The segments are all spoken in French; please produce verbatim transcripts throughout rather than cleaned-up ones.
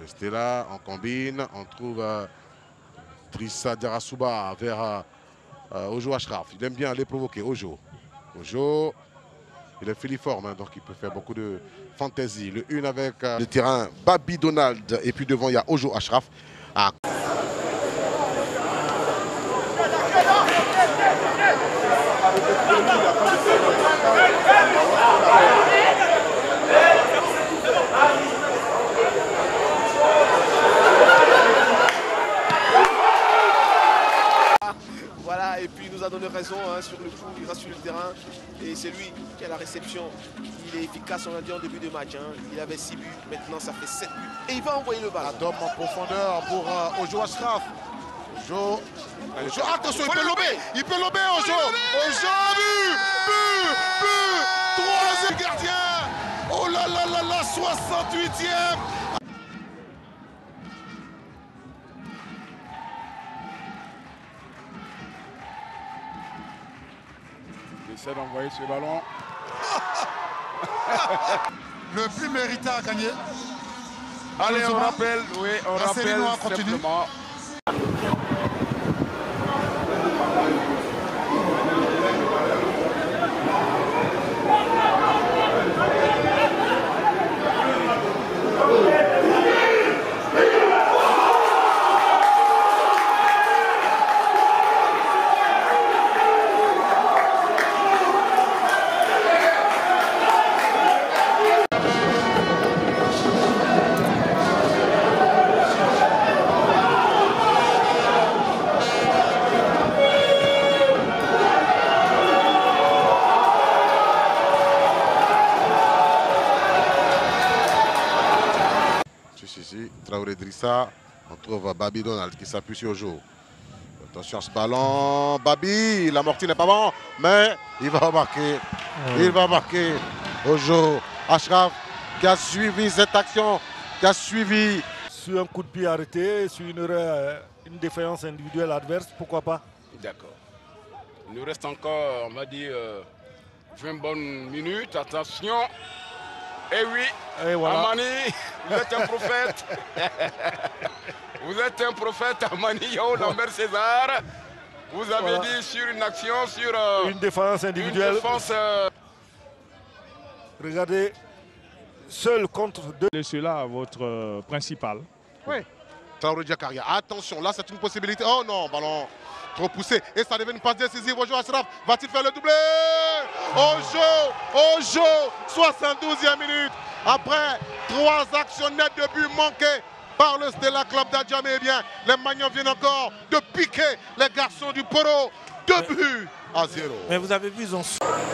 Restez là, on combine, on trouve euh, Drissa Diarra vers euh, euh, Ojo Achraf. Il aime bien aller provoquer Ojo. Ojo, il est filiforme, hein, donc il peut faire beaucoup de fantaisie. Le une avec euh, le terrain Babi Donald, et puis devant il y a Ojo Achraf. Ah. Voilà, et puis il nous a donné raison hein, sur le coup, il reste sur le terrain et c'est lui qui a la réception. Il est efficace, on l'a dit en début de match. Hein. Il avait six buts, maintenant ça fait sept buts et il va envoyer le ballon. Adom en profondeur pour euh, Ojo Achraf. Ojo, Ojo, attention, il peut lober, il peut lober Ojo. Ojo, but, but, but, troisième gardien. Oh là là là là, soixante-huitième. Il essaie d'envoyer ce ballon. Le plus méritant à gagner. Allez, on rappelle, oui, on La rappelle série noire continue. simplement. Ici, Traoré Drissa, on trouve Babi Donald qui s'appuie sur Ojo. Attention à ce ballon, Babi, l'amorti n'est pas bon, mais il va marquer, mmh. il va marquer. Ojo Achraf qui a suivi cette action, qui a suivi. Sur un coup de pied arrêté, sur une, erreur, une défaillance individuelle adverse, pourquoi pas? D'accord. Il nous reste encore, on va dire, euh, vingt bonnes minutes, attention. Eh oui, et voilà. Amani, vous êtes un prophète. Vous êtes un prophète, Amani Yao Lambert César. Vous avez voilà. dit sur une action, sur euh, une défense individuelle. Une défense, euh... Regardez, seul contre deux. Laissez-là votre euh, principal. Oui. Traoré Diakaria. Attention, là c'est une possibilité. Oh non, ballon trop poussé. Et ça devient une passe décisive. Ojo Achraf va-t-il faire le doublé? Ojo, Ojo, soixante-douzième minute. Après trois actions nettes de but manquées par le Stella Club d'Adjamé, eh bien, les Magnans viennent encore de piquer les garçons du Poro. Deux buts à zéro. Mais vous avez vu, ils ont...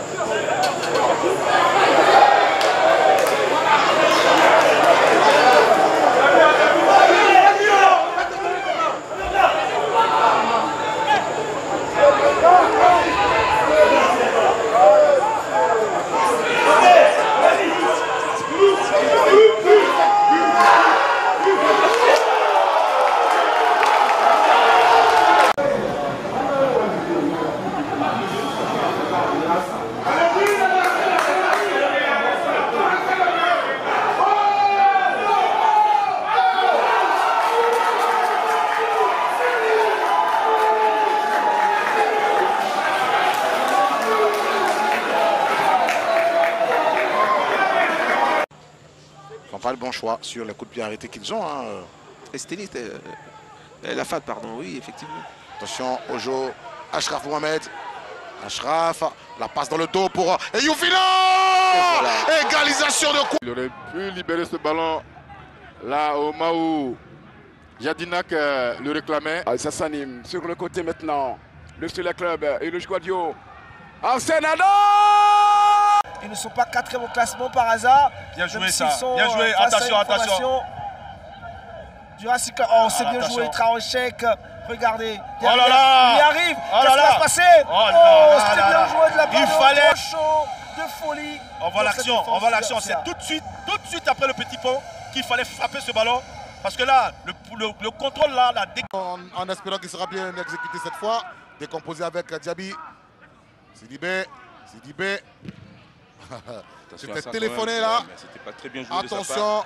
Pas le bon choix sur les coups de pied arrêtés qu'ils ont. Hein. Esténit, euh, la F A D, pardon, oui, effectivement. Attention, Ojo, Achraf Mohamed. Achraf, la passe dans le dos pour Youfina. Voilà. Égalisation de coup. Il aurait pu libérer ce ballon là au Maou. Jadinak euh, le réclamait. Ah, ça s'anime sur le côté maintenant. Le Stella Club et le Squadio. Ensenado! Ils ne sont pas quatrième au classement par hasard. Bien joué ça, bien joué, attention, attention. Jurassic, oh, c'est bien attention. joué, Traoré-Chek. Regardez, oh là là. Il arrive, oh qu'est-ce qui va se passer? Oh, oh c'était bien joué de la part. Il fallait chaud, de folie. On voit l'action, on voit l'action. C'est tout de suite, tout de suite après le petit pont qu'il fallait frapper ce ballon. Parce que là, le, le, le contrôle là, la dé... En, en espérant qu'il sera bien exécuté cette fois, décomposé avec Diaby. Sidibé, Sidibé. C'était téléphoné là. C'était pas très bien joué. Attention.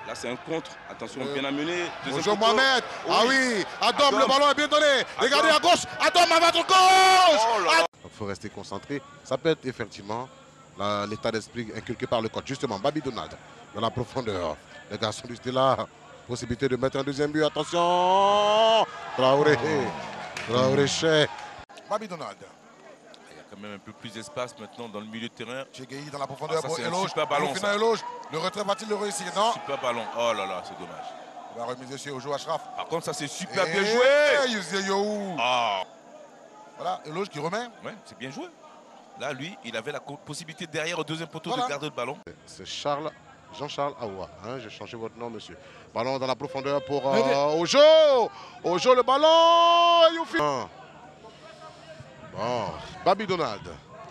Là, c'est un contre. Attention, Euh, bien amené. Bonjour Mohamed. Oui. Ah oui, Adam, Adam. le ballon est bien donné. Regardez Adam. à gauche. Adam à votre gauche. Oh là là. Il faut rester concentré. Ça peut être effectivement l'état d'esprit inculqué par le coach. Justement, Babi Donald dans la profondeur. Le garçon du Stella. Possibilité de mettre un deuxième but. Attention. Traoré. Traoré Cheikh. Babi Donald. Il y a quand même un peu plus d'espace maintenant dans le milieu de terrain. Tchégueï dans la profondeur Ah, ça, pour c'est un Eloge. super ballon, Au final, ça. Eloge. Le retrait va-t-il le réussir? Non. Super ballon. Oh là là, c'est dommage. On va remiser sur Ojo Ashraf. Par contre, ça, c'est super Et bien joué. Youssé Yohou. Ah. Voilà, Eloge qui remet. Ouais, c'est bien joué. Là, lui, il avait la possibilité derrière au deuxième poteau Voilà. de garder le ballon. C'est Charles, Jean-Charles Aoua. Hein, j'ai changé votre nom, monsieur. Ballon dans la profondeur pour euh, Ojo. Ojo, le ballon. Youfi. Ah. Bon, Babi Donald.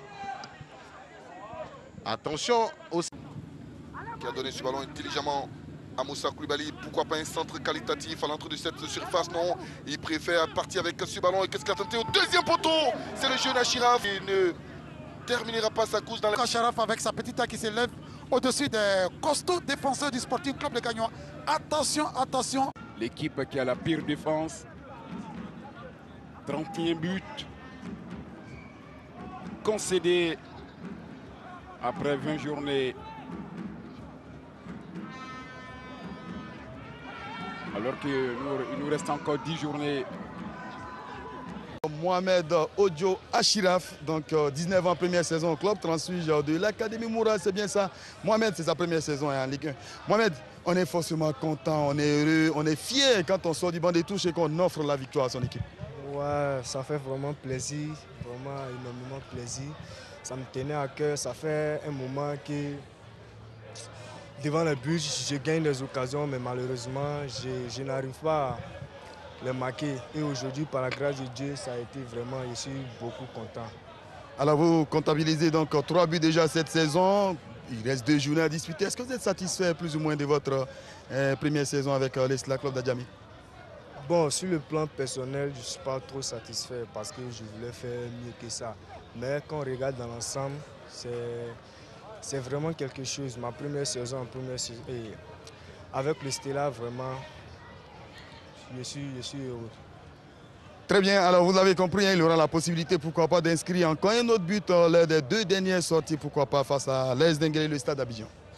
Attention aussi. Qui a donné ce ballon intelligemment à Moussa Koulibaly. Pourquoi pas un centre qualitatif à l'entrée de cette surface? Non, il préfère partir avec ce ballon. Et qu'est-ce qu'il a tenté au deuxième poteau? C'est le jeune Achiraf. Il ne terminera pas sa course dans la... Achraf avec sa petite taille qui s'élève au-dessus des costauds défenseurs du Sporting Club de Gagnois. Attention, attention. L'équipe qui a la pire défense. trente et un buts. Concédés après vingt journées. Alors qu'il nous, nous reste encore dix journées. Mohamed Ojo Achiraf, donc euh, dix-neuf ans, première saison au club, transfuge de l'Académie Moura, c'est bien ça. Mohamed, c'est sa première saison en Ligue un. Mohamed, on est forcément content, on est heureux, on est fier quand on sort du banc des touches et qu'on offre la victoire à son équipe. Ouais, ça fait vraiment plaisir, vraiment énormément plaisir. Ça me tenait à cœur, ça fait un moment que devant le but, je gagne des occasions, mais malheureusement, je, je n'arrive pas à les marquer. Et aujourd'hui, par la grâce de Dieu, ça a été vraiment, je suis beaucoup content. Alors vous comptabilisez donc trois buts déjà cette saison, il reste deux journées à disputer. Est-ce que vous êtes satisfait plus ou moins de votre euh, première saison avec euh, l'Estela Club d'Adjamé? Bon, sur le plan personnel, je ne suis pas trop satisfait parce que je voulais faire mieux que ça. Mais quand on regarde dans l'ensemble, c'est vraiment quelque chose. Ma première saison, première saison et avec le Stella, vraiment, je suis, je suis heureux. Très bien, alors vous l'avez compris, hein, il aura la possibilité, pourquoi pas, d'inscrire encore un autre but euh, lors des deux dernières sorties, pourquoi pas, face à l'A S Denguel et le Stade d'Abidjan.